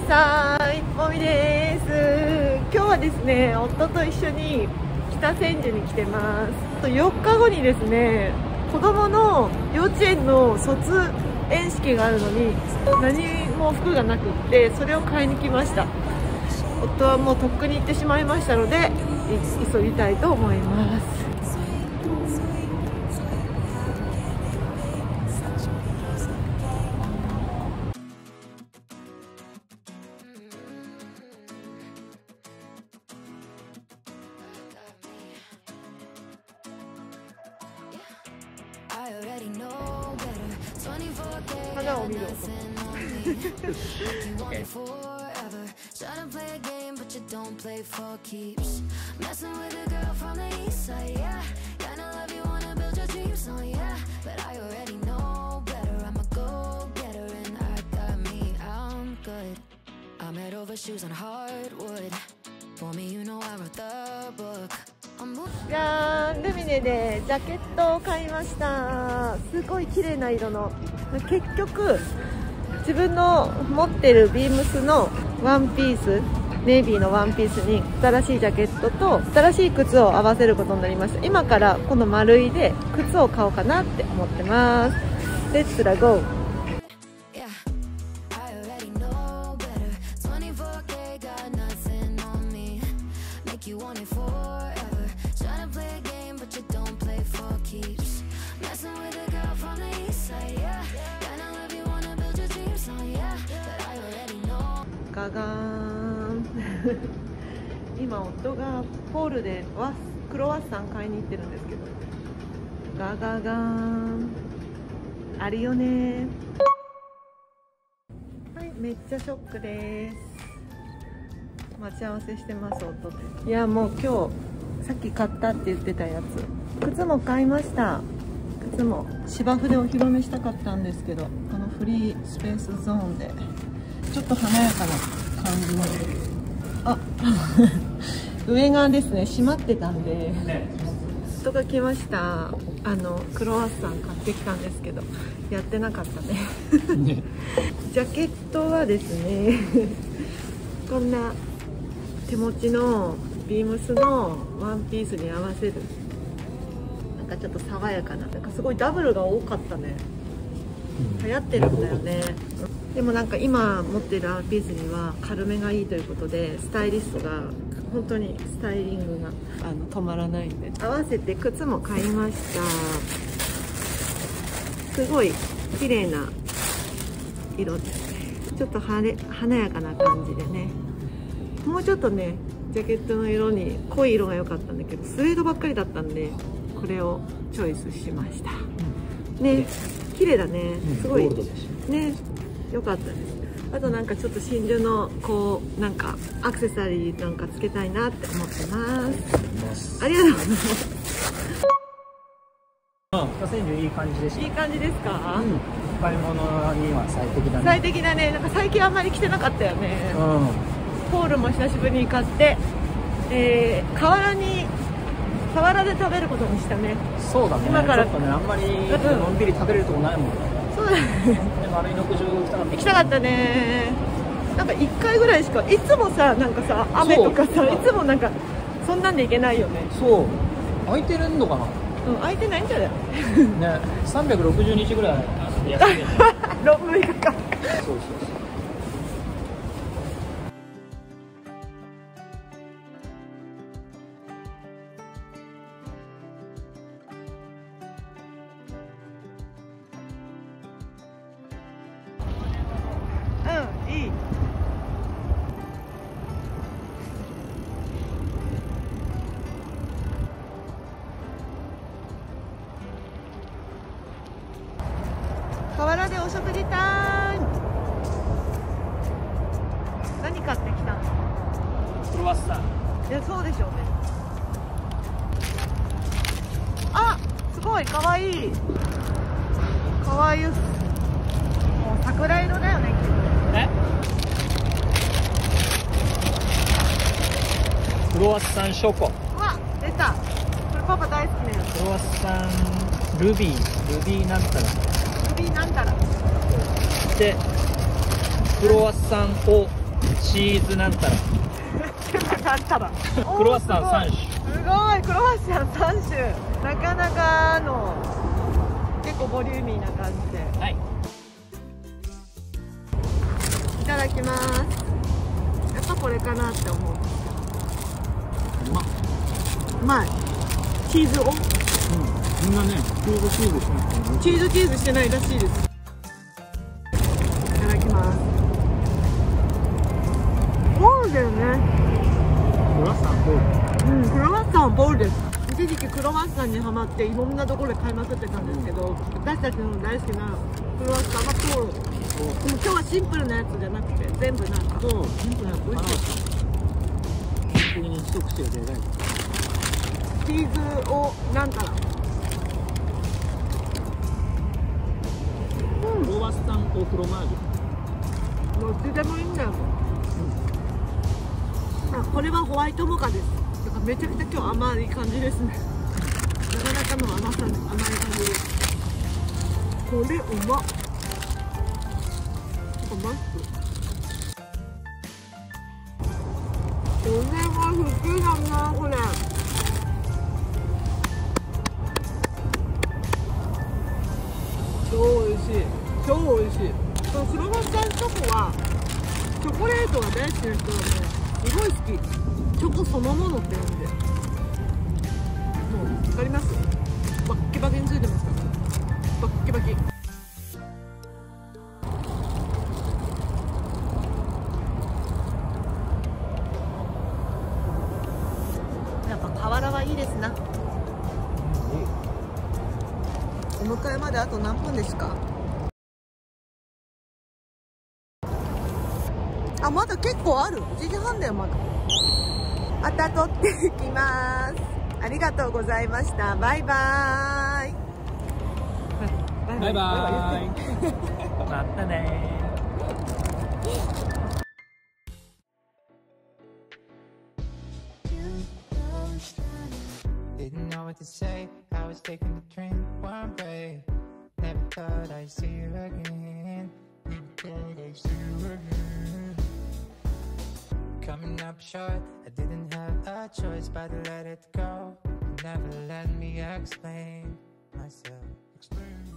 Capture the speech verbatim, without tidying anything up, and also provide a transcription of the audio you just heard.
さーい、もみです。今日はですね、夫と一緒に北千住に来てます。よっかごにですね、子供の幼稚園の卒園式があるのに何も服がなくって、それを買いに来ました。夫はもうとっくに行ってしまいましたので、急ぎたいと思います。花を見る音。じゃーん、ルミネでジャケットを買いました。すごい綺麗な色の。結局自分の持ってるビームスのワンピース、ネイビーのワンピースに新しいジャケットと新しい靴を合わせることになりました。今からこの丸いで靴を買おうかなって思ってます。レッツラゴー。ガガーン今夫がホールでワックロワッサン買いに行ってるんですけど、ガガガーンあるよね。はい、めっちゃショックです。待ち合わせしてます、夫と。いや、もう今日さっき買ったって言ってたやつ、靴も買いました。靴も芝生でお披露目したかったんですけど、このフリースペースゾーンでちょっと華やかな感じの、あ上がですね閉まってたんで、人が来ました。あのクロワッサン買ってきたんですけどやってなかったねねジャケットはですねこんな手持ちのビームスのワンピースに合わせる、なんかちょっと爽やかな、なんかすごいダブルが多かったね。流行ってるんだよね。でもなんか今持ってるワンピースには軽めがいいということで、スタイリストが本当にスタイリングがあの止まらないんで、合わせて靴も買いました。すごい綺麗な色ですね。ちょっとはれ華やかな感じでね。もうちょっとねジャケットの色に濃い色が良かったんだけど、スウェードばっかりだったんでこれをチョイスしました。ね、綺麗だね。すごいね、良かったです。あとなんかちょっと真珠のこうなんかアクセサリーなんかつけたいなって思ってます。ありがとうございます。 うん、北千住いい感じでした。 いい感じですか？ うん、買い物には最適だね。 最適だね。なんか最近あんまり来てなかったよね。 うん。 ホールも久しぶりに買って、えー、河原に河原で食べることにしたね。 そうだね。 今からちょっとね、あんまりのんびり食べれるとこないもんね。 そうだね。 丸いの屋上行きたかった。 行きたかったね。なんかいっかいぐらいしか、いつもさ、なんかさ、雨とかさ、いつもなんかそんなんで行けないよね。 そう。空いてるのかな。 うん、空いてないんじゃない。 ね、三百六十日ぐらい休み。 論文かか。 そうそうそう。 うん、いい。河原でお食事タイム。何買ってきたの？ クロワッサン。 いや、そうでしょうね。あ、すごい可愛い。可愛い。もう桜色だよね。 え？クロワッサンショコ。 うわ、出た。これパパ大好きなやつ。 クロワッサンルビー、ルビーなんたら。 ルビーなんたら。 で、クロワッサンをチーズなんたらなんたらクロワッサンさん種。 すごい、クロワッサンさん種。なかなかの結構ボリューミーな感じで。 はい、 いただきます。やっぱこれかなって思う。 うまっ。 うまい。チーズオン。 うん、みんなね、チーズチーズしてない。 チーズチーズしてないらしいです。いただきます。ボールだよね。 クロワッサンボール。 うん、クロワッサンはボールです。一時期クロワッサンにハマっていろんなところで買いまくってたんですけど、私たちの大好きなクロワッサンはボール。でも今日はシンプルなやつじゃなくて全部なんかそう、シンプルなやつ。美味しい。完璧に一口ででかい。 チーズをなんたら、うん、 クロワッサンオフロマージュ。 どっちでもいいんだよ。あ、これはホワイトモカです。だからめちゃくちゃ今日甘い感じですね。なかなかの甘さ、甘い感じです。これうまっ。ちょっと待って。これは好きだな、これ。超美味しい。超美味しい。このクロワッサンチョコはチョコレートが大好きな人はね、すごい好き。チョコそのものって感じで。もう分かります？バッキバキについてますから。バッキバキ。やっぱ河原はいいですな。お迎えまであと何分ですか？あ、まだ結構ある。いちじはんだよ、まだ。また撮っていきます。ありがとうございました。バイバーイ。 バイバイ。またね。 Didn't know what to say, I was taking the train one way. Never thought I'd see you again. Never thought I'd see you again. Coming up short, I didn't have a choice but to let it go. Never let me explain myself. Explain